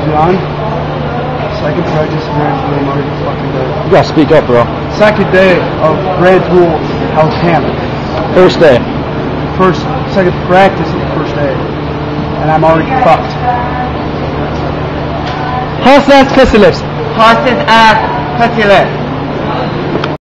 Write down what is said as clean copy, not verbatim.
John. Second practice Grand Tour, I'm already fucking dead. You gotta speak up, bro. Second day of Grand Tour, House Camp. First day. Second practice of the first day. And I'm already fucked. Horse ass pussy lips. Horse's ass, pussy lips.